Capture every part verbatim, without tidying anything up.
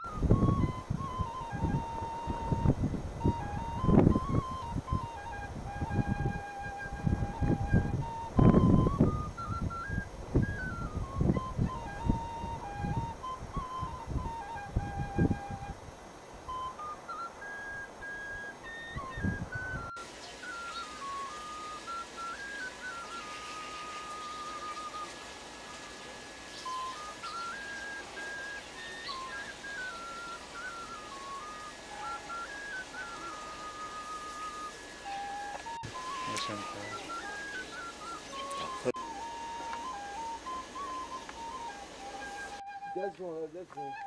That's one, that's one.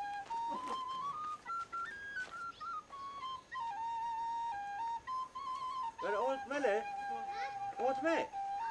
But old mele, old me.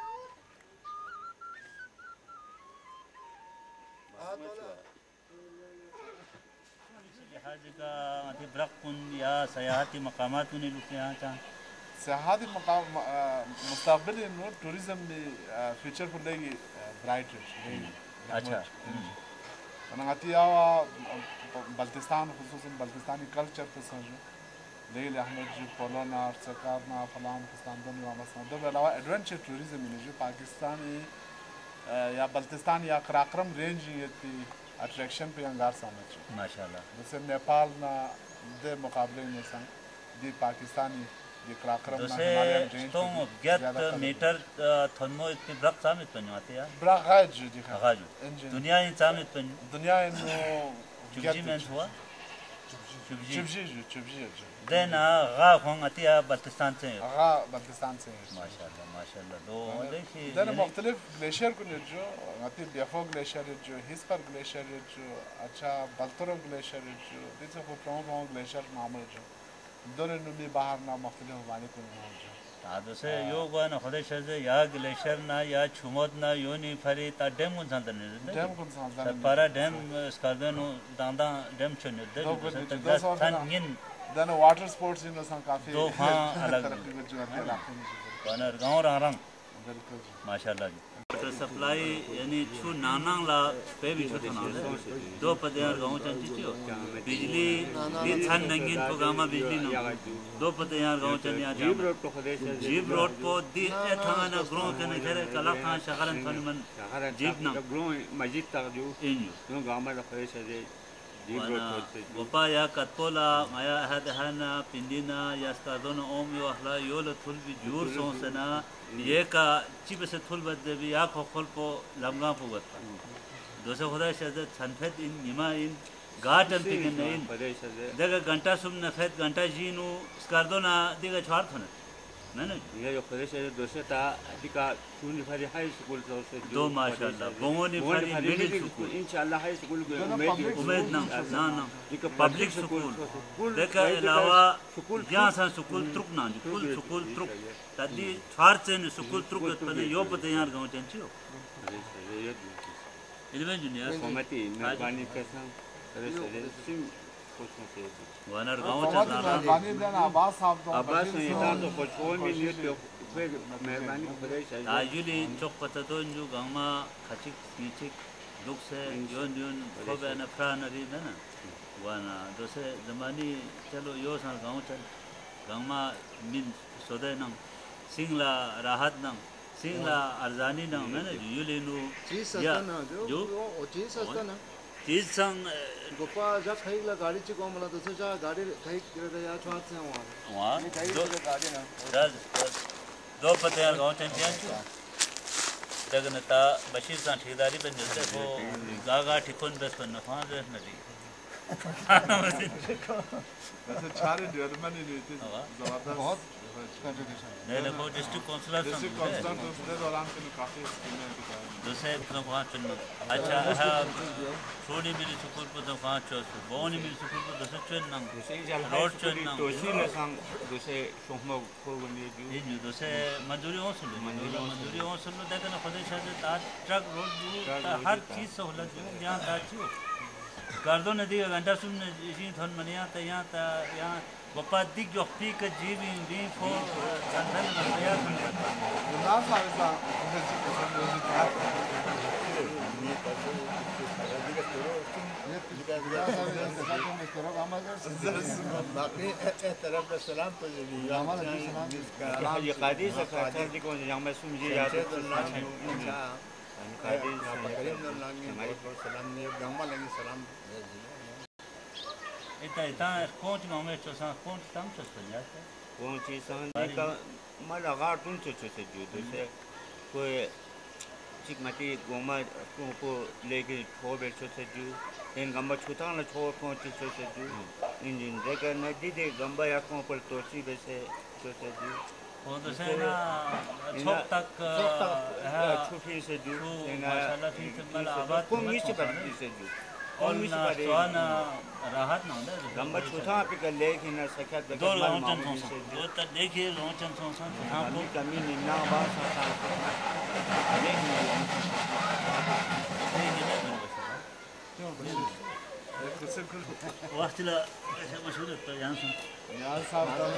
हर जगह अति ब्रकपुन या सयाहती मकामात उन्हें लुटे यहाँ चां सयाहती मकाम मुस्ताबिल इन्हो टूरिज्म में फ्यूचर पर लेगी ब्राइट अच्छा अनागती आवा बल्तिस्तान खुसूसन बल्तिस्तानी कल्चर पर समझो लेकिन अहमद जी पोलोना सरकारना फलाम पाकिस्तान दोनों वामसन दो बेलावा एडवेंचर टूरिज्म में जो पाकिस्तानी या बल्तिस्तान या कराक्रम रेंज ये ती अट्रैक्शन पे अंगार समझ माशाल्लाह जैसे नेपाल ना दे मुकाबले में संग दी पाकिस्तानी ये कराक्रम ना हिमालयन रेंज तो गेट मीटर थन्मो इतने ब्रक सामित बन जाते हैं ब्रक है जो दिखा है जो दुनिया इन सामित बन दुनिया इन चुबजी में हुआ चुबजी चुबजी चुबजी देन गा होंग अतिया बल्तिस्तान से गा बल्तिस्तान से माशाल्लाह माशाल्लाह दो देखिए देन मुख्तलिफ ग्लेशियर को जो अति बेफो ग्लेशियर जो हिस्पर ग्लेशियर जो अच्छा बल्तरो ग्लेशियर जो दिस को प्रमुख ग्लेशियर मामूल जो दोनों नुमी बाहर ना मुख्तलिफ वाले को जो आदो से यो गन खुदे शजे या ग्लेशियर ना या छुमोद ना यो नी फरी ता डैम कौन सा दने डैम कौन सा दने सपारा डैम स्कार्दनो दांदा डैम चने दे तो सन इन देन वाटर स्पोर्ट्स इन असं काफी तो हाँ अलग जो है इलाके में बनर गांव रंग बिल्कुल माशाल्लाह जी वाटर सप्लाई यानी छु नानांग ला पे भी छु ना दो पदेर गांव चंची छियो बिजली ये छन नंगिन प्रोग्राम बिजली न दो पदेर गांव चनी आ जीव रोड को खदे जीव रोड को दी ए थाना ग्रो कने करे कला खान शहरन थन मन जीव न ग्रो मस्जिद तक जो इन जो गांव में रखे से वपा या कतपोला माया हद हना पिंडिना या स्कादोन ओम यो हला यो ल थुल भी जोर सो सना ये का चिप से थुल बद भी या खो खोल पो लमगा पुगत दोसे खुदा शद सनफेत इन निमा इन गाटन पिकन इन जगह घंटा सुम नफेत घंटा जीनु स्कादोना दिगा छार थन नहीं नहीं ये जो खुदा शद दोसे ता दिका सुनी फरी हाई स्कूल तो से दो माशाल्लाह बोनी फरी मिडिल स्कूल इंशाल्लाह हाई स्कूल उम्मीद ना ना ना पब्लिक स्कूल देखा अलावा यहाँ सा स्कूल त्रुक ना स्कूल स्कूल त्रुक तदी छार से स्कूल त्रुक तने यो पते यार गांव चंचियो इनमें जुनिया सोमती मेहरबानी कैसा करे से वनर गांव चला मेहरबानी देना आवाज साहब तो आवाज से इतना तो कुछ कोई मिनट मेहरबानी करे आजुली चौक पता तो जो गांव में खचिक नीचिक दुख से योन योन खोबे न फ्रान री ना वाना दोसे जमानी चलो यो सा गांव चल गांव में मिन सोदे न सिंगला राहत न सिंगला अरजानी न मैंने युली नु चीज सस्ता ना जो वो चीज सस्ता ना चीज संग गोपा जा खाई ला गाड़ी ची को मला दोसे जा गाड़ी खाई करे या छात से वहां वहां खाई दो गाड़ी ना दो पते यार गांव चैंपियन जगनता बशीर सा ठेकेदारी पे मिलते वो गागा ठिकोन बस पर नफा दे नदी वैसे चारे डेवलपमेंट नहीं थी जबरदस्त बहुत कंट्रीब्यूशन नहीं देखो डिस्ट्रिक्ट काउंसिलर डिस्ट्रिक्ट काउंसिलर तो उसने दौरान के काफी स्कीमें दिखाई दूसरे तो वहाँ चुनना अच्छा है थोड़ी मिली स्कूल पर तो वहाँ चोस बोनी मिली स्कूल पर दूसरे चुनना रोड चुनना दोषी ने संग दूसरे शोहमा को बने जो ये जो दूसरे मजदूरी हो सुनो मजदूरी हो सुनो देखो ना खुद शायद ताज ट्रक रोड जो हर चीज़ सहूलत जो यहाँ ताज़ी हो गर्दों नदी का घंटा सुन जी थोन मनिया तो यहाँ ता यहाँ वपा दिख जो पी का जीवी भी फो संधन मनिया सुन ना सारे सा ये اشتراك عمل باقي احترام السلام باللي عمل السلام حاجة قديسة كانت دي كون yang masuk je ya tu قديس سلام yang malang salam Ita ita kont ngome chosa kont tam chosa ya. कौन चीज संधि का मला गाटून चोचो से जो तो से कोई चिक मती गोमा को लेके ठो बैठो से जो इन गंबा छुटा ना ठो कौन चीज से जो इंजन देखा नदी दे गंबा या कौन पर तोची वैसे तो से जो वो तो से ना छोक तक छुटी से जो माशाल्लाह ठीक से मला आबाद कौन नीचे पर से जो और ना सोना राहत ना होता है गंबा छुटा पे कर लेके ना सख्या दो लौंचन सोसा वो तो देखिए लौंचन सोसा हाँ वो कमी नहीं ना बात साथ वक्त ला ऐसे मशहूर है तो यहाँ से यहाँ साहब तो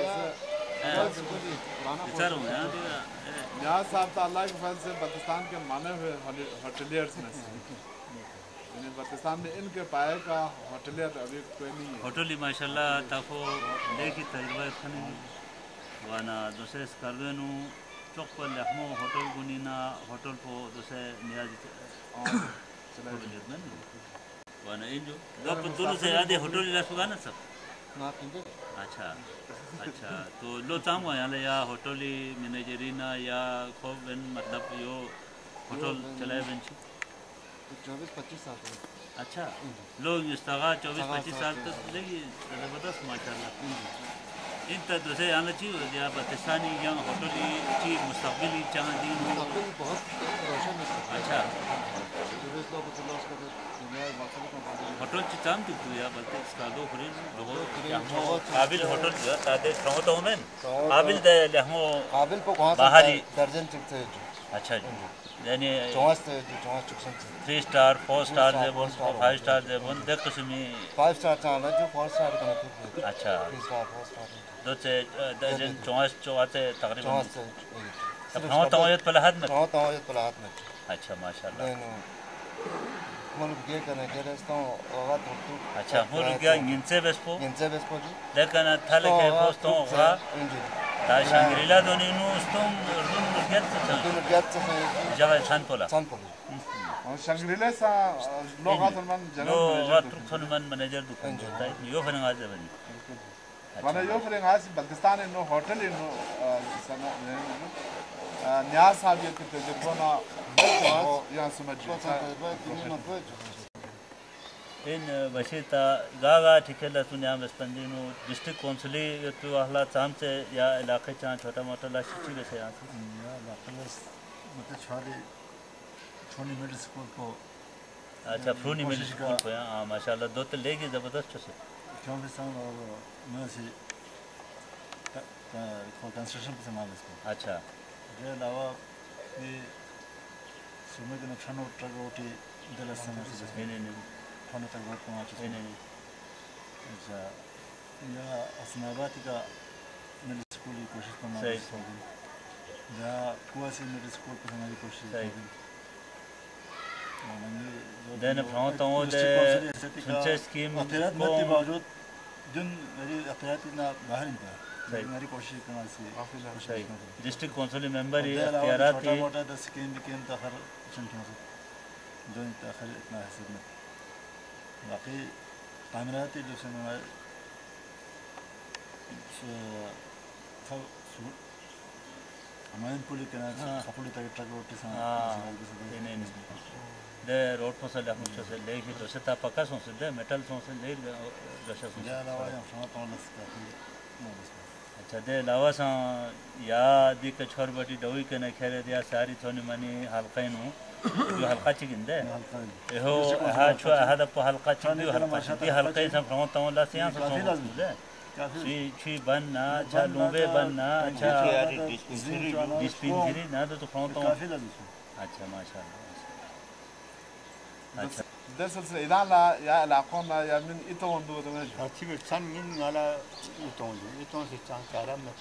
विचार हूँ यहाँ यहाँ साहब तो अल्लाह के फजल से पाकिस्तान के माने हुए होटलियर्स में यानी पाकिस्तान में इनके पाए का होटलियर अभी कोई नहीं है होटली माशाल्लाह ताको देखी तजुर्बा खाने वाना दूसरे स्कर्वेनु चौक पर लखनऊ होटल गुनीना होटल को दूसरे नियाज चला वाना इन जो दो दोनों से आधे होटल ला सुगा ना सब अच्छा अच्छा तो लो चाम हुआ यहाँ या होटली मैनेजरीना या खोबन मतलब यो होटल चलाए बंची चौबीस पच्चीस साल अच्छा लोग इस्तागा चौबीस पच्चीस साल तक लेगी ज़बरदस्त माशाल्लाह इन तक दूसरे यहाँ चीज़ या पाकिस्तानी या होटली चीज़ मुस्तक़बिली चाह दी बहुत रोशन अच्छा होटल ची चाम तू तू या बल्कि इसका दो फ्रेंड लोगों काबिल होटल जो तादे ट्रों तो में काबिल दे लहमो काबिल को कहाँ बाहरी दर्जन चिकते अच्छा यानी चौंस चौंस चिकसन थ्री स्टार फोर स्टार दे बोल फाइव स्टार दे बोल देख तो सुमी फाइव स्टार चाहना जो फोर स्टार का नहीं अच्छा थ्री स्टार फोर स्टार दो से दर्जन चौंस चौवाते तकरीबन चौंस अब ट्रों तो ये पलहद में ट्रों तो ये पलहद में अच्छा माशाल्लाह मुल्क के करने के रेस्तों होगा तो अच्छा मुल्क क्या इनसे बेस्पो इनसे बेस्पो जी लेकिन थाले के पोस्टों का ताशंग्रीला दोनों नु उस्तों उर्दू मुल्कियत से उर्दू मुल्कियत से जगह शान पोला शान पोला और शंग्रीला सा लोग आसमान जनरल मैनेजर थोनमन मैनेजर दुकान होता है यो फरंग आज बनी वाला यो फरंग आज पाकिस्तान नो होटल नो सना न्यास साहब ये तजुर्बा ना यहाँ समझ इन वशीता गागा ठिकेला सुनिया मस्पंदीनो डिस्ट्रिक्ट काउंसिली तो अहला चाम से या इलाके चां छोटा मोटा ला शिक्षी वैसे यहाँ से या इलाके में मतलब छोटी छोटी मिडिल स्कूल को अच्छा फ्रूनी मिडिल स्कूल को यहाँ माशाल्लाह दो तो लेगी ज़बरदस्त से क्यों भी संग और मैं से कंस्ट्रक्शन पे संभाल इसको अच्छा ये अलावा ये सुमे के नुकसान उठ रहा होती दलस समय से नहीं नहीं नहीं थाने तक बहुत पहुँच नहीं नहीं अच्छा या असनाबाती का मिडिल स्कूल की कोशिश करना सही या कुआसी मिडिल स्कूल पर हमारी कोशिश सही देने फ्रांस तो वो दे सुनचे स्कीम अखिरात में ती बावजूद जिन मेरी अखिरात ना बाहर नहीं था मेरी कोशिश करना सी सही डिस्ट्रिक्ट काउंसिल मेंबर ही अख्तियारात छोटा मोटा दस स्कीम बिकेम तखर चंटों से जो तखर इतना हसीब में बाकी तामीरात जो से हमारे हमारे पुलिस के ना खपुली तक ट्रक रोटी से नहीं नहीं दे रोड पर से हम से लेके तो से ता पक्का सो से दे मेटल सो से ले जैसे सो या लावा या फ्रांस तो लसका अच्छा दे लावा सा या दी के छोर बटी डोई के न खेरे दिया सारी थोनी मनी हल्का नु जो हल्का चिकन दे हो हा छो हदा पर हल्का चिकन हल्का दी हल्का से फ्रांस तो ला से से दे ची ची बनना अच्छा लुंबे बनना अच्छा डिस्पेंसरी ना तो फ्रांस तो अच्छा माशाल्लाह अच्छा दरअसल से इधर ला या इलाकों में या من इतों दो तो में अच्छी भी सन इन वाला इतों जो इतों से चांस चारा में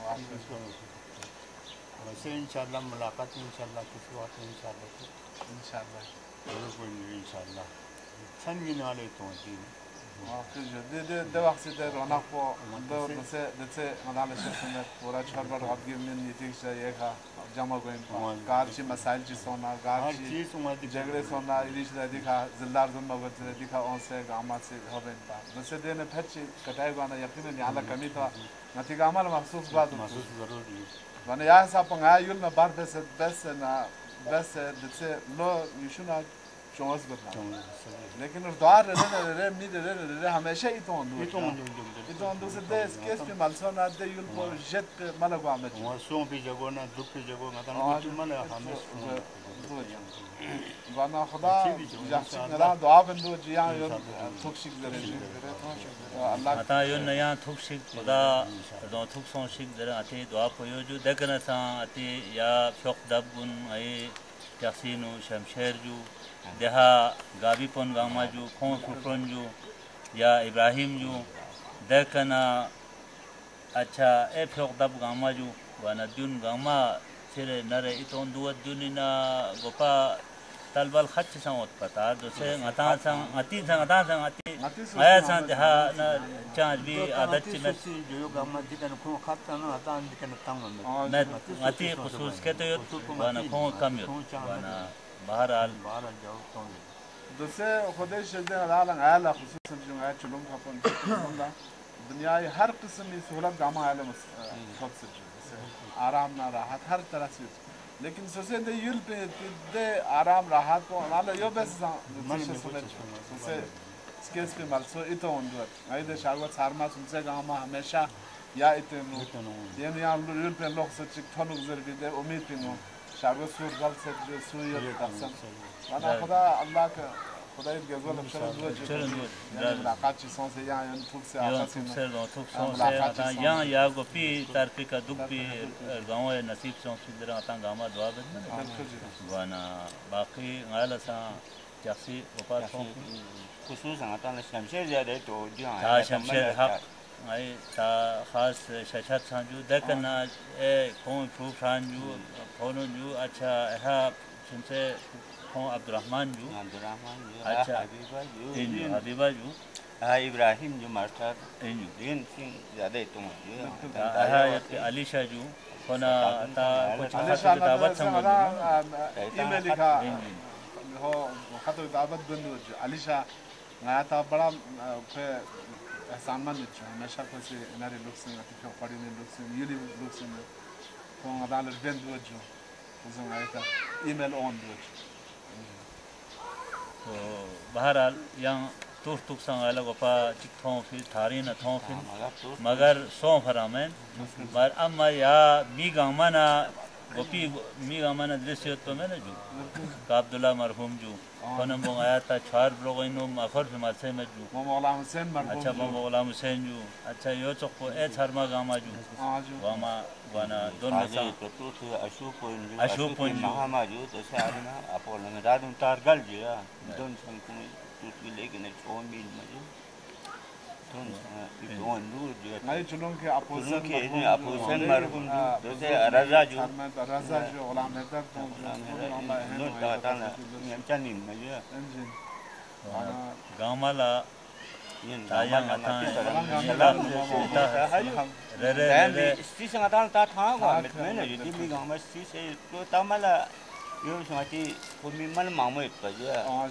वैसे इंशाल्लाह मुलाकात इंशाल्लाह किसी वक्त इंशाल्लाह इंशाल्लाह जरूर कोई नहीं इंशाल्लाह सन इन वाले इतों जी फिर जो दे दे दे वक्त से रौनक को दो दसे दसे मदान शख्स में पूरा छर बार हाथ गिर में नीति से ये का जमा गए कार ची मसाइल ची सोना कार ची झगड़े सोना इलिश दिखा जिल्लार जमा गए दिखा ऑन से गामा से हबें पा दसे देने फच्ची कटाई गाना यकीनन यहाँ कमी था नती गामा महसूस बात महसूस जरूरी वाने यहाँ सा पंगा युल में बार बस बस ना बस दसे लो युशुना चौंस बदला लेकिन उस द्वार रे रे रे मी रे रे रे हमेशा ही तो अंदर ही तो अंदर ही तो अंदर से देश केस पे मालसों ना दे युल पर जेट पे मलक वाम में वो सों भी जगह ना दुख भी जगह ना तो कुछ मले हमें वाना खुदा जासी मेरा दुआ बंदो जिया युल थुकशिक दरे अल्लाह आता युल नया थुकशिक खुदा दो थुक सों शिक दरे आते दुआ पोयो जो देखना सा आते या शौक दबुन आए यासीनो शमशेर जो देहा गाबीपन गामा जो खों फुफरन जो या इब्राहिम जो देखना अच्छा ए फ्योकदब गामा जो वाना दुन गामा सिरे नरे इतों दुआ दुनिना गोपा तलबल खच्च सांगोत पता दोसे ngata sang ati sang ngata sang ati aya sang deha na charge भी आदत में जो गामा दिकन खों खाता ना आता दिकन तंग में ati खुसूस के तो वाना खों कम यो वाना बहरहाल बहरहाल जाओ तो दोसे खुदे शदे आला आला खुसूस जो है चलूम खपन चलूम दुनिया हर किस्म की सहूलत गामा आले खुद से आराम ना राहत हर तरह से लेकिन सोचे दे युल पे दे आराम राहत को नाला यो बस मन से सुने सोचे स्केस पे मालसो इतो अंदर आई दे शागवत सारमा सुनसे गामा हमेशा या इतनो ये या युल पे लोग से चिक थनु गुजर भी दे उम्मीद पे नो शागवत सुर गल से जो सुय तसन वाना खुदा अल्लाह का खुदा ये गजल अक्षर दो जो मुलाकात चीजों से या इन थुक से आपस में से दो थुक सो से आता या या गो पी तारफी का दुख पी गांव है नसीब सो सुदरा आता गामा दुआ बद वाना बाकी गाला सा जासी ऊपर सो खुसूस आता ना शमशेर ज्यादा तो जो हां शमशेर हक आई ता खास शशत सांजू देखना ए कौन फ्रूफान जो फोनो जो अच्छा है सुनसे खों अब्दुर्रहमान जो अब्दुर्रहमान जो अच्छा हबीबा जो इंजू हबीबा जो हाँ इब्राहिम जो मास्टर इंजू इन सिंह ज़्यादा तो जो हाँ ये अलीशा जो कोना ता कुछ खास दावत संग ईमेल लिखा हो खातो दावत बंदो जो अलीशा नया था बड़ा पे सामान जो हमेशा को से नारे लोग से तो पड़ी ने लोग से यूली लोग से तो अदालत बंदो जो उसे नया था ईमेल ऑन जो तो बहरहाल यहाँ तुर तुक संग अलग उपा चिक थों फिर थारी न थों फिर मगर सौ फरामें मगर अम्मा या मी गामना गोपी मी गामना दृश्य तो मैं न जो काब्दुल्ला मरहूम जो कोनम बोंग आया था चार ब्लोग इनो माफर फिर मासे में जो मोमोला हुसैन मरहूम अच्छा मोमोला हुसैन जो अच्छा यो चौक को ए चारमा गामा जो गामा वाना दोनों सा तो तो तो अशोक को अशोक को महामा जो तो से आदमी अपोलो में रात उतार गल जो या दोन संकुल टूट भी लेकिन छोड़ भी मजे दोन दोन दूर जो नहीं चुनूं के अपोजिशन के ने अपोजिशन मरहूम जो से रजा जो रजा जो गुलाम हैदर तो नो ताता ना यमचानी मजे गामाला ताया माता रे रे रे सी संगतान ता था वा में ने यदि मी गाम सी से तो तमला यो समाती कोमी मन मामो इत पर जो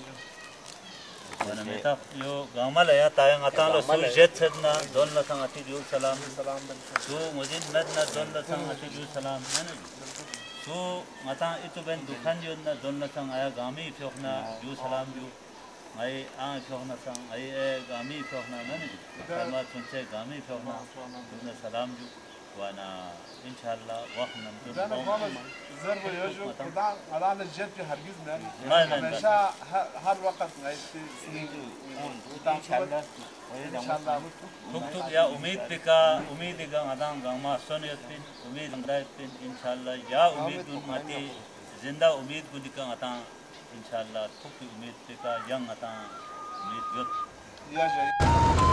wana meta yo gamal ya tayang atalo su jet sedna don la sang ati ju salam salam su mujin nad na don la sang ati ju salam mana su mata itu ben dukhan jo na don la sang aya gami phokna ju salam ju ai a phokna sang ai e gami phokna mana kama sunse gami phokna don salam ju wana inshallah waqna dum ضرب يوجو كذا على الجد في هرجز من हमेशा हर वक्त ऐसे ان شاء الله ان شاء الله तुक तुक या उम्मीद पिका उम्मीद का आदान गामा सोनियत पिन उम्मीद अंदाज पिन इंशाल्लाह या उम्मीद उन्मती जिंदा उम्मीद को दिका आता इंशाल्लाह तुक उम्मीद पिका यंग आता उम्मीद युत या जय